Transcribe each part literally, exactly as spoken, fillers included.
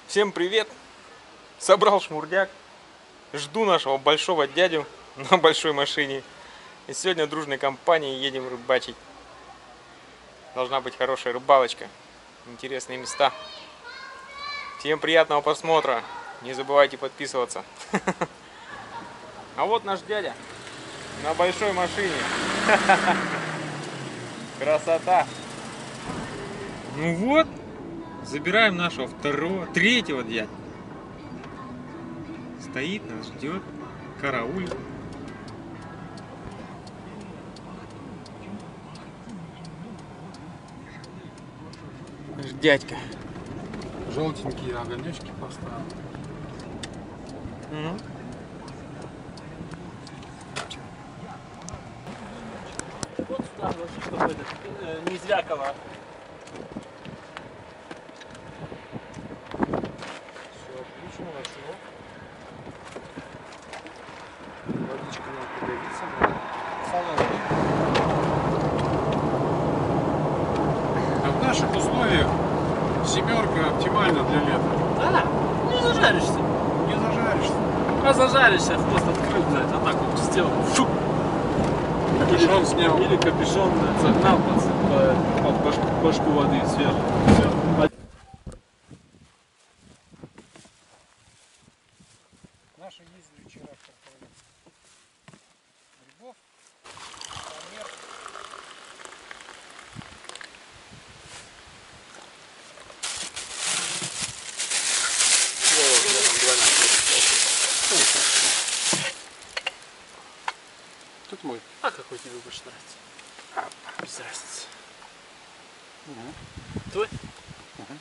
Всем привет! Собрал шмурдяк. Жду нашего большого дядю на большой машине. И сегодня дружной компанией едем рыбачить. Должна быть хорошая рыбалочка. Интересные места. Всем приятного просмотра. Не забывайте подписываться. А вот наш дядя на большой машине. Красота! Ну вот, забираем нашего второго, третьего дядю. Стоит, нас ждет, караулит. Наш дядька. Желтенькие огонечки поставил. Угу. Вот сюда, чтобы это, э, не звякало. Все отлично, начало. Водичка нам пригодится. Салон. А в наших условиях семерка оптимальна для лета. Да, не зажаришься. Не зажаришься. А зажаришься, хвост открыл, блядь, а так вот сделал. Шук. Капюшон снял. Или капюшон загнал под, под башку, башку воды свежей. Все. Наши ездили вчера в Карповец. Грибов. Помер. Тут мой. А какой тебе больше нравится? А, без разницы. Угу. Твой? Угу.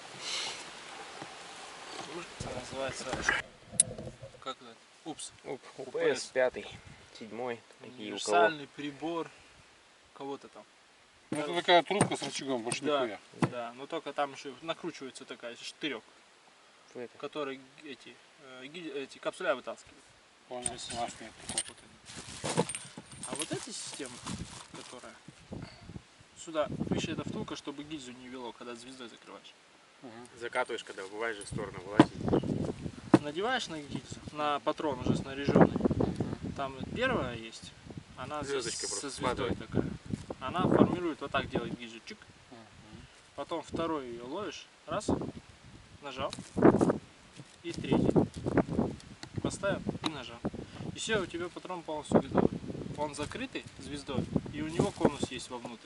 Это называется... Как это? Упс. УПС пятый, седьмой. Такие у кого. Универсальный прибор. Кого-то там. Ну, это такая трубка с рычагом, больше Да, нихуя. да, но только там еще накручивается такая штырек, Что это? который эти, э, ги- эти капсуля вытаскивает. Понял, классный. Вот это. А вот эта система, которая сюда, видишь, это втулка, чтобы гильзу не вело, когда звездой закрываешь. Угу. Закатываешь, когда бываешь же в сторону вылазить. Надеваешь на гильзу, на патрон уже снаряженный. Там первая есть, она Звездочка со, со просто звездой складывает. такая. Она формирует, вот так делает гильзу, чик. Потом второй ее ловишь, раз, нажал, и третий. Поставил и нажал. И все, у тебя патрон полностью готовый. Он закрытый звездой, и у него конус есть вовнутрь.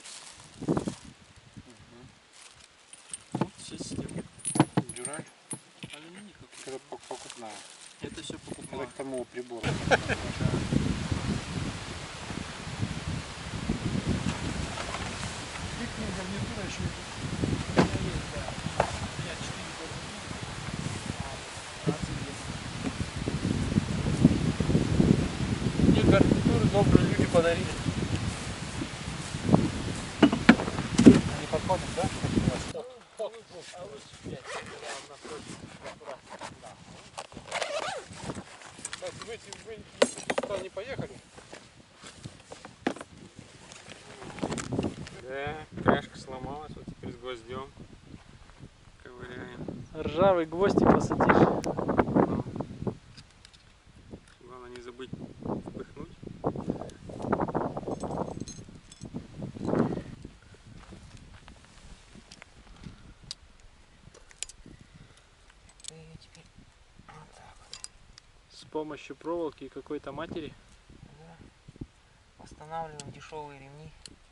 Вот вся система. Дюраль. Алюминий какой-то. Это пок- покупная. Это все Это покупное. к тому прибору. Гарнитура еще Мне гарнитуры добрые люди подарили. не подходит, да? Кстати, вы, вы если туда не поехали, Да, пряжка сломалась, вот теперь с гвоздем ковыряем. Ржавый гвоздь и посадишь. Ну, главное не забыть впихнуть. И теперь вот так вот. С помощью проволоки и какой-то матери. Да. Восстанавливаем дешевые ремни.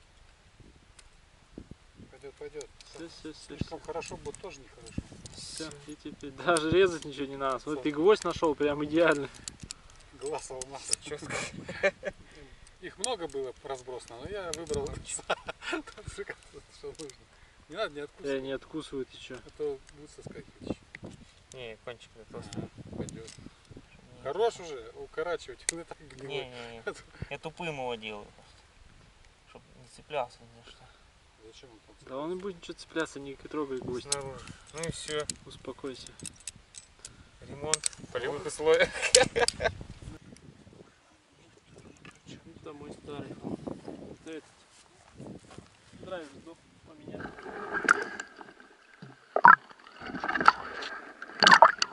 пойдет, пойдет. Все, все, все. Слишком хорошо будет тоже нехорошо. Все. И теперь даже резать ничего не надо. Вот ты гвоздь нашел прям идеальный. Глаз алмаз. Четко. Их много было разбросано, но я выбрал что нужно. Не надо не Я откусывать, не откусывают еще. а то будет соскакивать. Не, кончик толстый. Пойдет. Хорош уже укорачивать, он и так Не, гнилой. не, не. Я тупым его делаю просто. Чтобы не цеплялся ни за что. Зачем он там? Да он не будет ничего цепляться, не трогай гвоздь. Снаружи. Ну и все. Успокойся. Ремонт в полевых условиях. Это мой старый. Это этот. Драйвер сдох, поменял.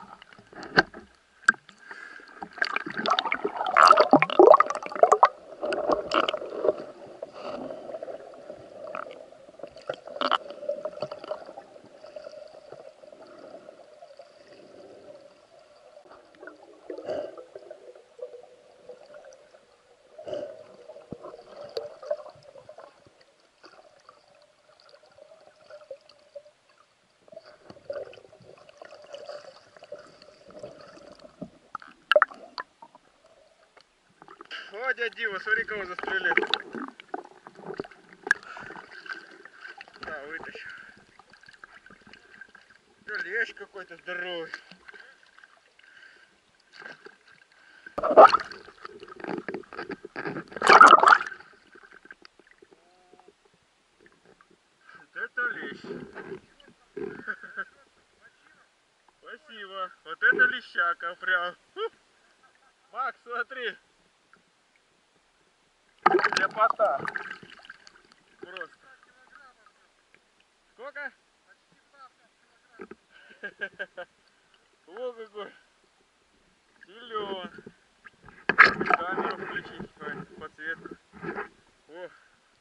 О, дядя Дима, смотри, кого застрелил. Да, вытащу. Да, лещ какой-то здоровый. Вот это лещ. Спасибо. Вот это лещака прям. Макс, смотри. Лепота. Просто. Сколько? О, какой. Силен. Камеру включить. Ой, подсветку. О.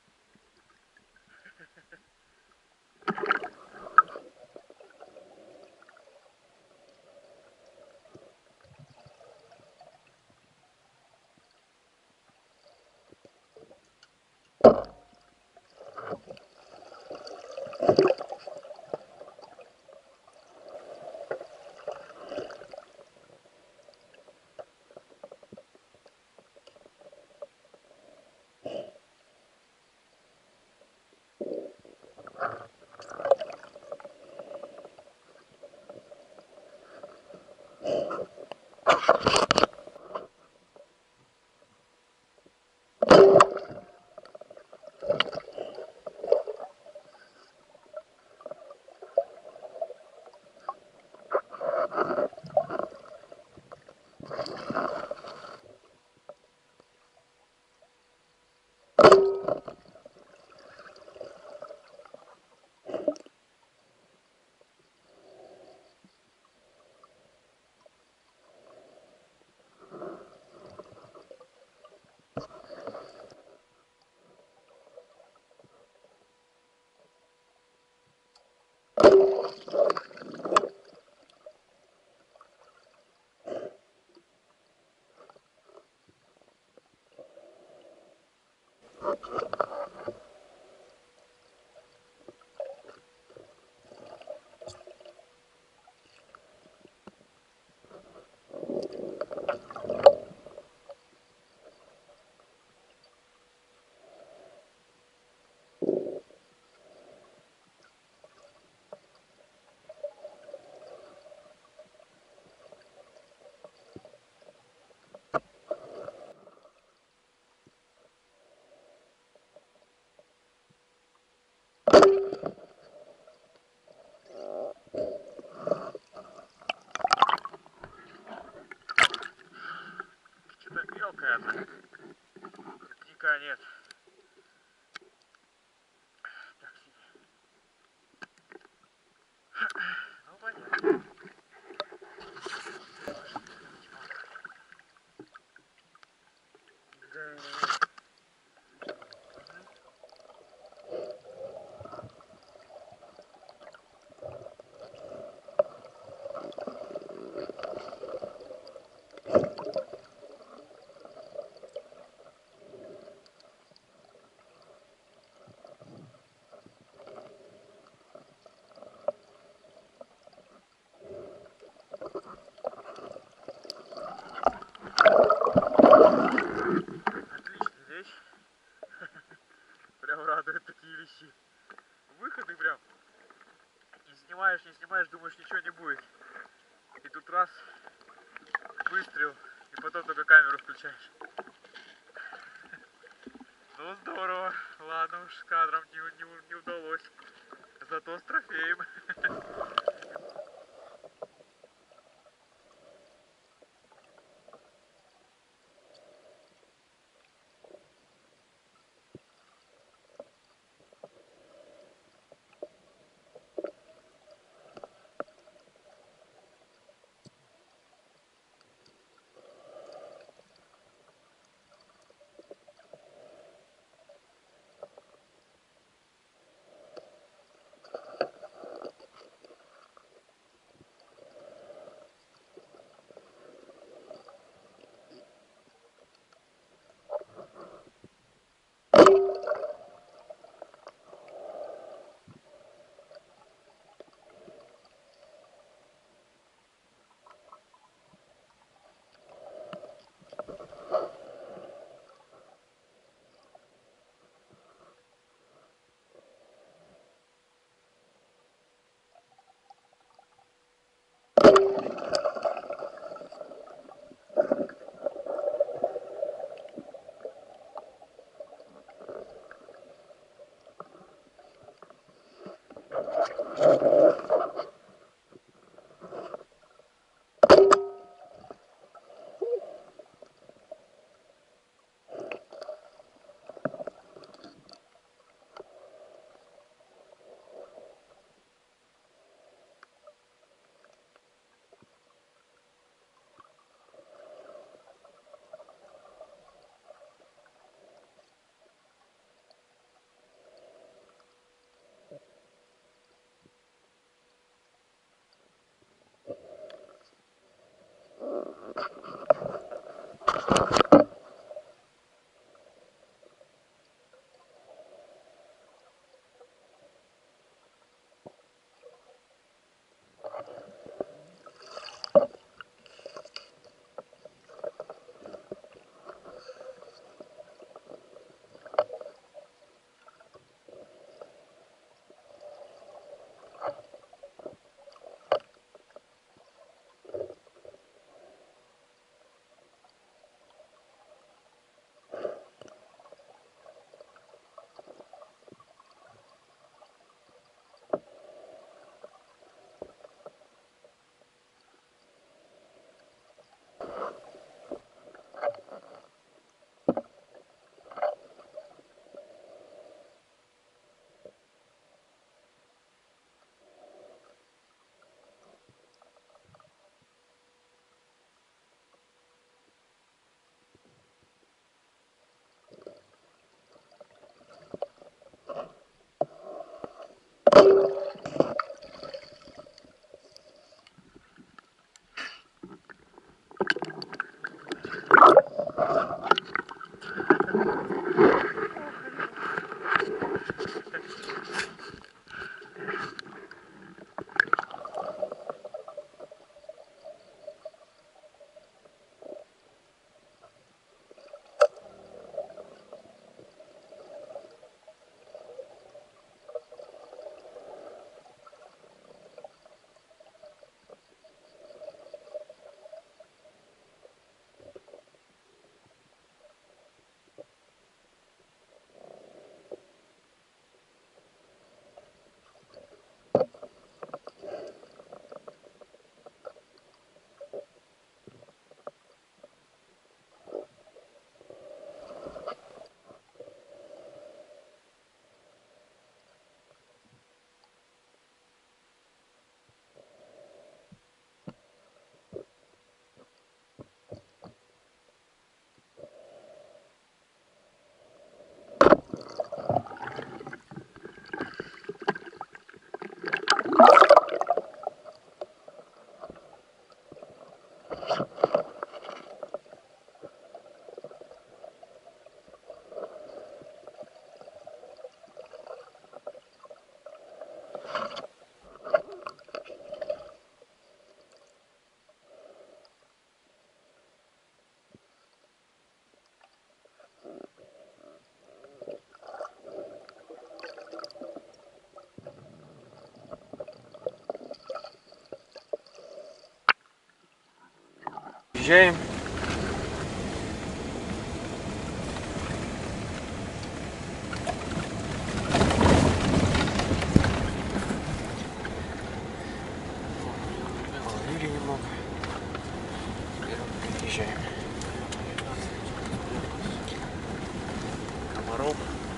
Что-то мелкое она. Крупника нет. Так себе. Ну понятно. Да. Отличная вещь. Прям радует такие вещи. Выходы прям. Не снимаешь, не снимаешь, думаешь, ничего не будет. И тут раз, выстрел, и потом только камеру включаешь. Ну здорово. Ладно уж, с кадром не, не, не удалось. Зато с трофеем. Въезжаем. Ловили немного. Переезжаем. Комаров.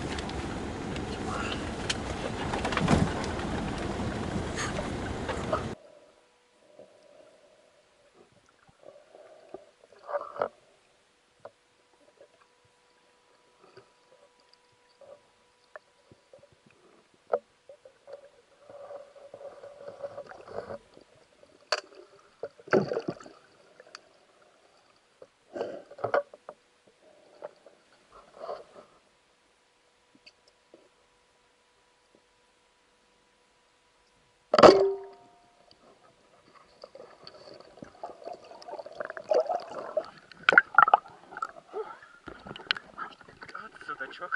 Судачок.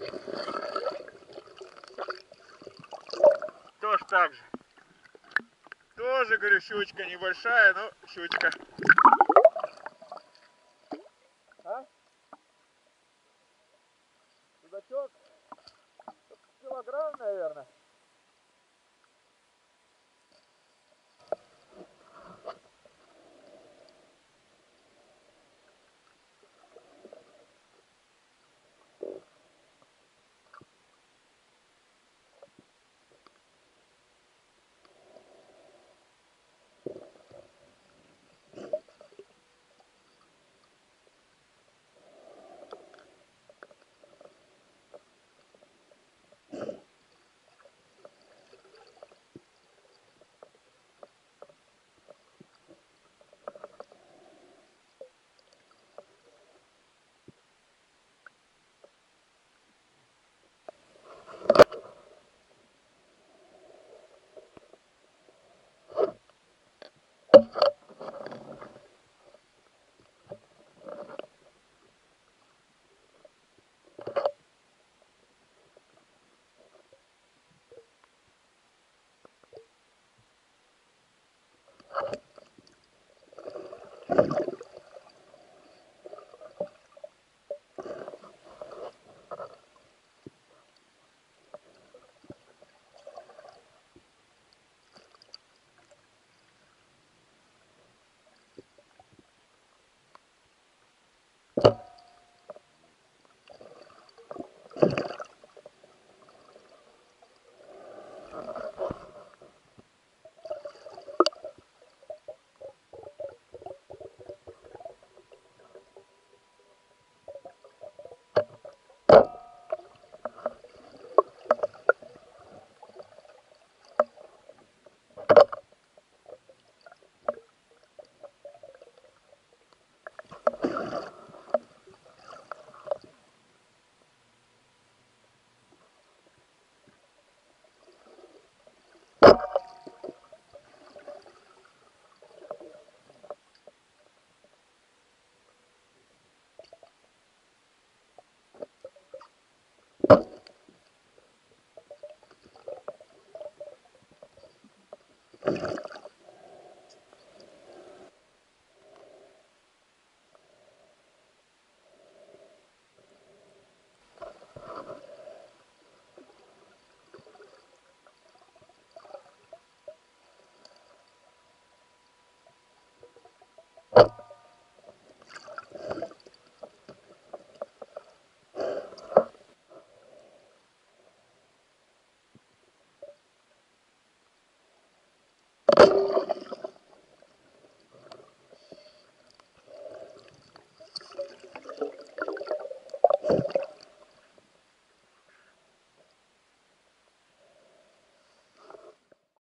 Тоже так же. Тоже, говорю, щучка небольшая, но щучка. А? Судачок? Килограмм, наверное.